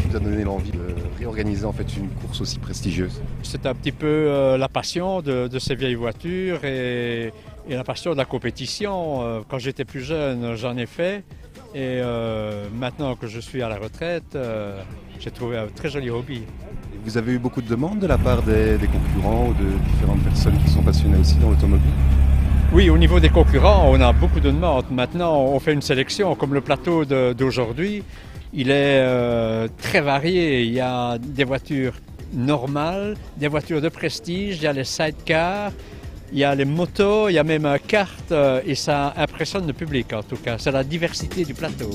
vous a donné l'envie de réorganiser en fait une course aussi prestigieuse? C'est un petit peu la passion de ces vieilles voitures et la passion de la compétition. Quand j'étais plus jeune, j'en ai fait. Et maintenant que je suis à la retraite, j'ai trouvé un très joli hobby. Et vous avez eu beaucoup de demandes de la part des concurrents ou de différentes personnes qui sont passionnées aussi dans l'automobile? Oui, au niveau des concurrents, on a beaucoup de demandes. Maintenant, on fait une sélection, comme le plateau d'aujourd'hui. Il est très varié. Il y a des voitures normales, des voitures de prestige, il y a les sidecars, il y a les motos, il y a même un kart et ça impressionne le public en tout cas. C'est la diversité du plateau.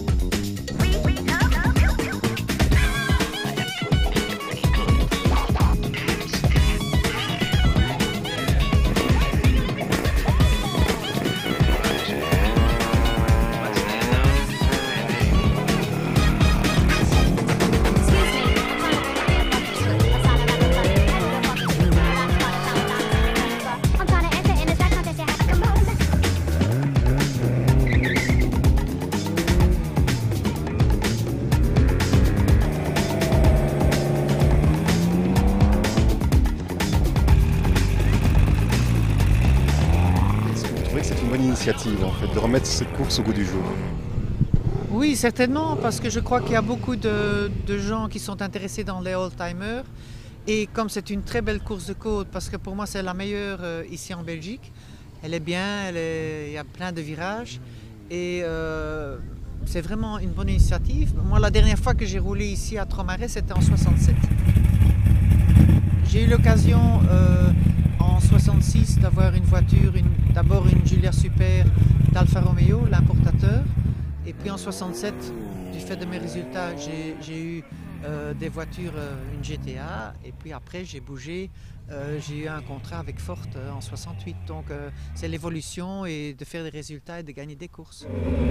C'est une bonne initiative en fait de remettre cette course au goût du jour. Oui, certainement, parce que je crois qu'il y a beaucoup de gens qui sont intéressés dans les old-timers. Et comme c'est une très belle course de côte, parce que pour moi c'est la meilleure ici en Belgique, elle est bien, il y a plein de virages. Et c'est vraiment une bonne initiative. Moi, la dernière fois que j'ai roulé ici à Trois-Marais, c'était en 67. J'ai eu l'occasion en 66 d'avoir une voiture, d'abord une Giulia Super d'Alfa Romeo, l'importateur. Et puis en 67, du fait de mes résultats, j'ai eu des voitures, une GTA. Et puis après, j'ai bougé, j'ai eu un contrat avec Ford en 68. Donc c'est l'évolution et de faire des résultats et de gagner des courses.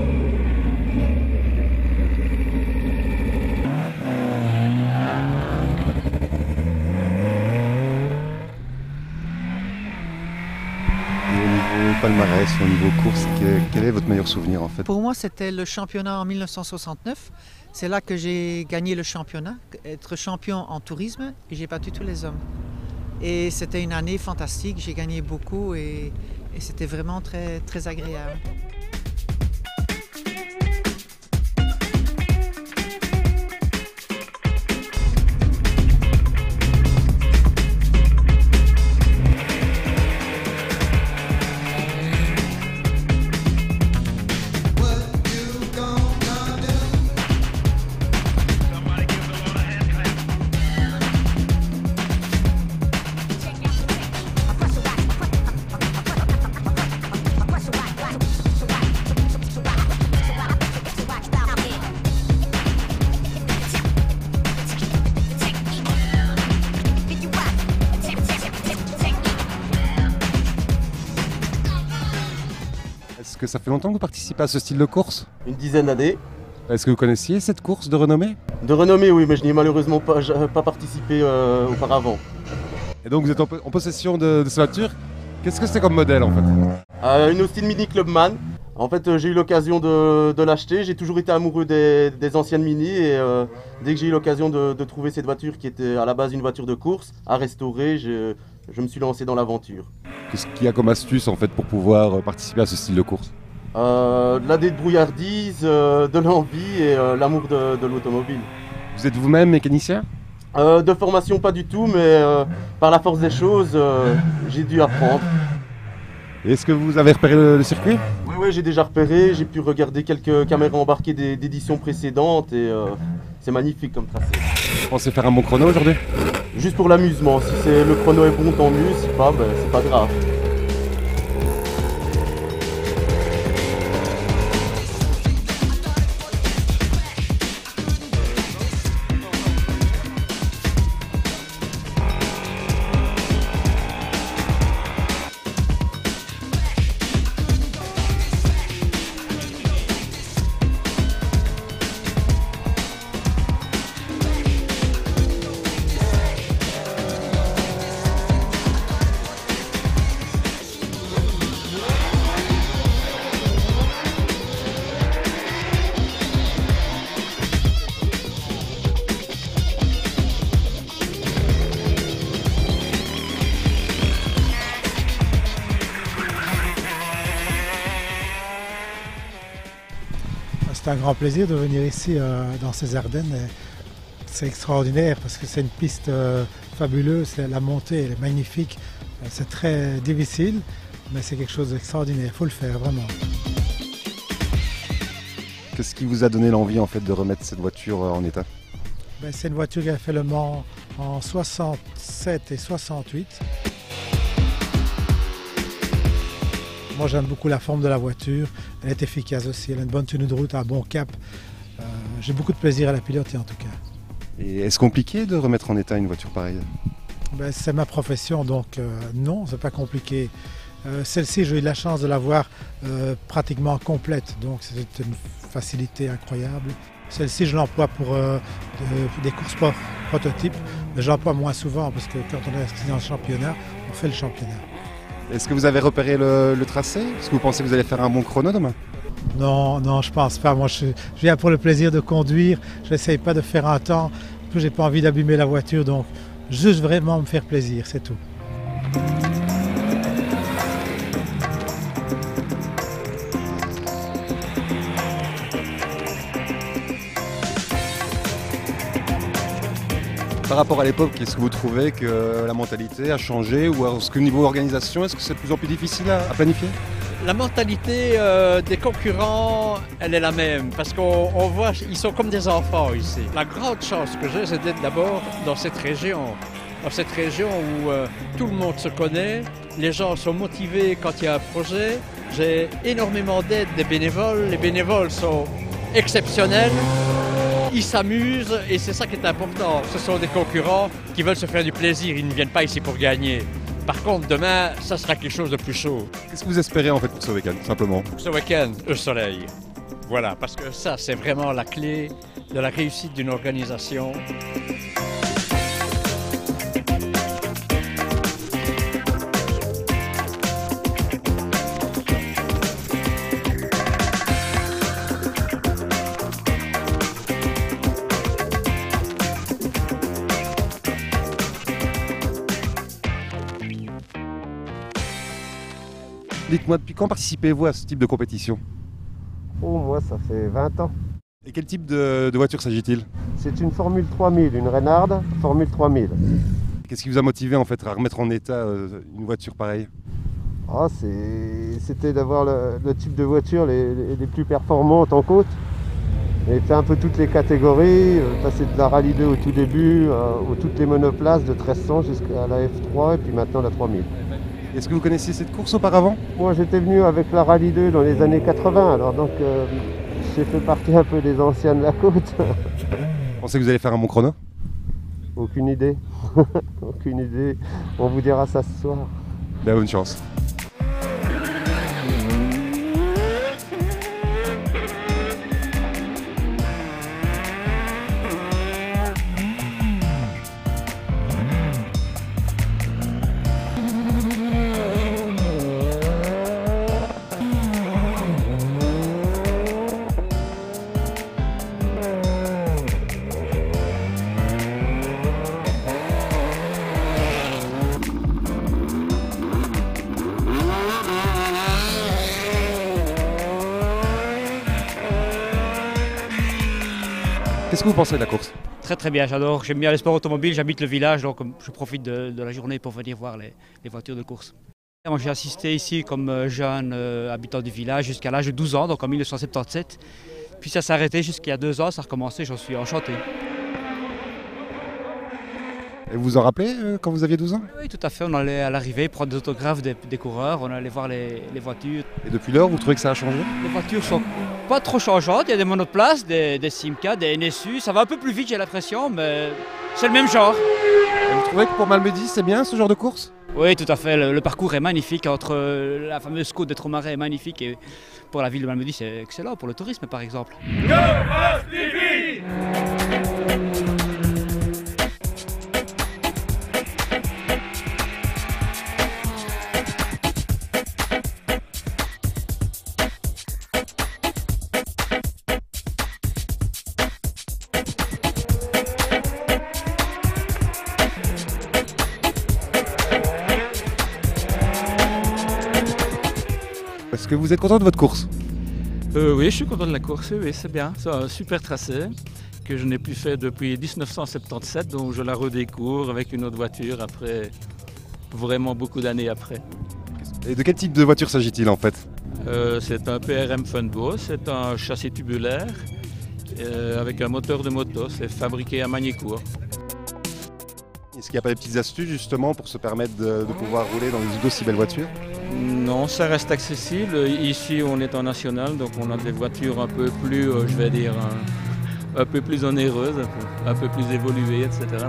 Palmarès, au niveau course, quel est votre meilleur souvenir en fait? Pour moi, c'était le championnat en 1969. C'est là que j'ai gagné le championnat, être champion en tourisme, et j'ai battu tous les hommes. Et c'était une année fantastique, j'ai gagné beaucoup et c'était vraiment très, très agréable. Est-ce que ça fait longtemps que vous participez à ce style de course? Une dizaine d'années. Est-ce que vous connaissiez cette course de renommée? De renommée, oui, mais je n'y ai malheureusement pas participé auparavant. Et donc vous êtes en possession de cette voiture. Qu'est-ce que c'est comme modèle en fait? Une Austin Mini Clubman. En fait, j'ai eu l'occasion de l'acheter. J'ai toujours été amoureux des anciennes Mini et dès que j'ai eu l'occasion de trouver cette voiture qui était à la base une voiture de course à restaurer, je me suis lancé dans l'aventure. Qu'est-ce qu'il y a comme astuce en fait pour pouvoir participer à ce style de course? De la débrouillardise, de l'envie et l'amour de l'automobile. Vous êtes vous-même mécanicien? De formation pas du tout, mais par la force des choses, j'ai dû apprendre. Et est-ce que vous avez repéré le circuit? Oui, j'ai déjà repéré, j'ai pu regarder quelques caméras embarquées d'éditions précédentes et c'est magnifique comme tracé. Vous pensez faire un bon chrono aujourd'hui? Juste pour l'amusement, si le chrono est bon, tant mieux, si pas, ben, c'est pas grave. C'est un grand plaisir de venir ici dans ces Ardennes. C'est extraordinaire parce que c'est une piste fabuleuse, la montée elle est magnifique, c'est très difficile, mais c'est quelque chose d'extraordinaire, il faut le faire vraiment. Qu'est-ce qui vous a donné l'envie en fait de remettre cette voiture en état? C'est une voiture qui a fait le Mans en 67 et 68. Moi j'aime beaucoup la forme de la voiture, elle est efficace aussi, elle a une bonne tenue de route, un bon cap. J'ai beaucoup de plaisir à la piloter en tout cas. Et est-ce compliqué de remettre en état une voiture pareille? C'est ma profession donc non, c'est pas compliqué. Celle-ci j'ai eu la chance de l'avoir pratiquement complète, donc c'est une facilité incroyable. Celle-ci je l'emploie pour des courses prototypes, mais j'emploie moins souvent parce que quand on est inscrit dans le championnat, on fait le championnat. Est-ce que vous avez repéré le tracé? Est-ce que vous pensez que vous allez faire un bon chrono demain? Non, je pense pas. Moi, je viens pour le plaisir de conduire. Je n'essaye pas de faire un temps. Je n'ai pas envie d'abîmer la voiture, donc juste vraiment me faire plaisir, c'est tout. Par rapport à l'époque, est-ce que vous trouvez que la mentalité a changé ou est-ce que niveau organisation, est-ce que c'est de plus en plus difficile à planifier? La mentalité des concurrents, elle est la même parce qu'on voit, ils sont comme des enfants ici. La grande chance que j'ai, c'est d'être d'abord dans cette région où tout le monde se connaît, les gens sont motivés quand il y a un projet. J'ai énormément d'aide des bénévoles, les bénévoles sont exceptionnels. Ils s'amusent et c'est ça qui est important. Ce sont des concurrents qui veulent se faire du plaisir, ils ne viennent pas ici pour gagner. Par contre, demain, ça sera quelque chose de plus chaud. Qu'est-ce que vous espérez en fait pour ce week-end, simplement? Pour ce week-end, le soleil. Voilà, parce que ça, c'est vraiment la clé de la réussite d'une organisation. Dites-moi, depuis quand participez-vous à ce type de compétition? Oh, moi, ça fait 20 ans. Et quel type de voiture s'agit-il? C'est une Formule 3000, une Reynard Formule 3000. Qu'est-ce qui vous a motivé en fait à remettre en état une voiture pareille? C'était d'avoir le type de voiture les plus performantes en côte. Et fait un peu toutes les catégories, passer de la Rallye 2 au tout début, aux toutes les monoplaces de 1300 jusqu'à la F3 et puis maintenant la 3000. Est-ce que vous connaissiez cette course auparavant? Moi j'étais venu avec la Rallye 2 dans les années 80, alors donc j'ai fait partie un peu des anciens de la côte. Vous pensez que vous allez faire un bon chrono? Aucune idée. Aucune idée. On vous dira ça ce soir. Bonne chance. Qu'est-ce que vous pensez de la course? Très bien, j'adore. J'aime bien les sports automobiles, j'habite le village, donc je profite de la journée pour venir voir les voitures de course. Moi j'ai assisté ici comme jeune habitant du village jusqu'à l'âge de 12 ans, donc en 1977. Puis ça s'est arrêté jusqu'il y a 2 ans, ça a recommencé, j'en suis enchanté. Et vous vous en rappelez quand vous aviez 12 ans? Oui, tout à fait, on allait à l'arrivée prendre des autographes des coureurs, on allait voir les voitures. Et depuis lors, vous trouvez que ça a changé? Les voitures sont pas trop changeantes, il y a des monoplaces, des Simca, des NSU, ça va un peu plus vite j'ai l'impression, mais c'est le même genre. Et vous trouvez que pour Malmedy, c'est bien ce genre de course? Oui, tout à fait, le parcours est magnifique, entre la fameuse côte des Traumarais est magnifique et pour la ville de Malmedy c'est excellent, pour le tourisme par exemple. Est-ce que vous êtes content de votre course? Oui, je suis content de la course, oui, c'est bien. C'est un super tracé que je n'ai plus fait depuis 1977, donc je la redécouvre avec une autre voiture après vraiment beaucoup d'années après. Et de quel type de voiture s'agit-il en fait? C'est un PRM Funbo, c'est un châssis tubulaire avec un moteur de moto, c'est fabriqué à Magny-Cours. Est-ce qu'il n'y a pas des petites astuces justement pour se permettre de pouvoir rouler dans une aussi belle voiture? Non, ça reste accessible. Ici, on est en national, donc on a des voitures un peu plus, je vais dire, un peu plus onéreuses, un peu plus évoluées, etc.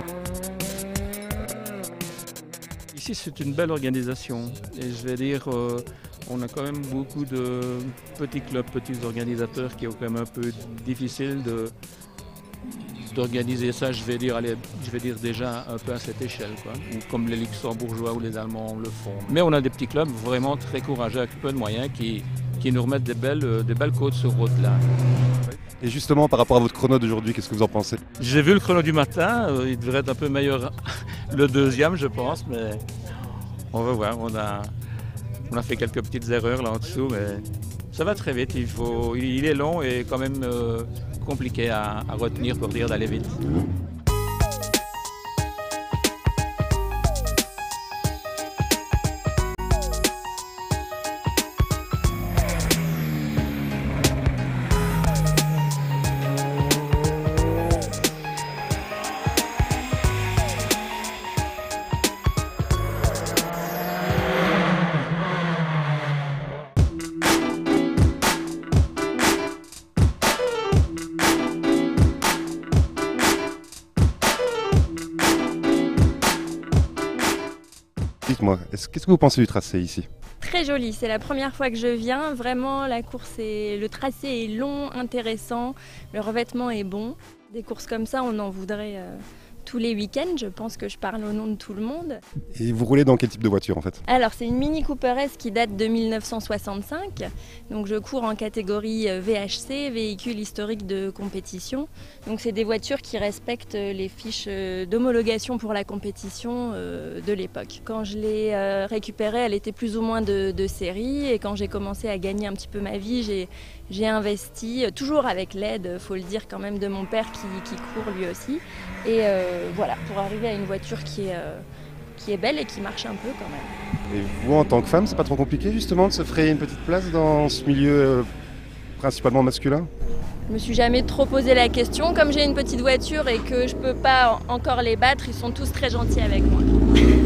Ici, c'est une belle organisation. Et je vais dire, on a quand même beaucoup de petits clubs, petits organisateurs qui est quand même un peu difficile d'organiser ça, je vais dire déjà un peu à cette échelle, quoi. Comme les Luxembourgeois ou les Allemands le font. Mais on a des petits clubs vraiment très courageux avec peu de moyens qui nous remettent des belles côtes sur route là. Et justement par rapport à votre chrono d'aujourd'hui, qu'est-ce que vous en pensez? J'ai vu le chrono du matin, il devrait être un peu meilleur le deuxième je pense, mais on va voir, on a fait quelques petites erreurs là en dessous, mais ça va très vite, il est long et quand même compliqué à retenir pour dire d'aller vite. Dites-moi, qu'est-ce que vous pensez du tracé ici? Très joli, c'est la première fois que je viens. Vraiment, la course le tracé est long, intéressant, le revêtement est bon. Des courses comme ça, on en voudrait tous les week-ends. Je pense que je parle au nom de tout le monde. Et vous roulez dans quel type de voiture en fait? Alors, c'est une Mini Cooper S qui date de 1965. Donc, je cours en catégorie VHC, véhicule historique de compétition. Donc, c'est des voitures qui respectent les fiches d'homologation pour la compétition de l'époque. Quand je l'ai récupérée, elle était plus ou moins de série. Et quand j'ai commencé à gagner un petit peu ma vie, j'ai investi, toujours avec l'aide, faut le dire quand même, de mon père qui court lui aussi. Et voilà, pour arriver à une voiture qui est belle et qui marche un peu quand même. Et vous, en tant que femme, c'est pas trop compliqué justement de se frayer une petite place dans ce milieu principalement masculin? Je me suis jamais trop posé la question. Comme j'ai une petite voiture et que je peux pas encore les battre, ils sont tous très gentils avec moi.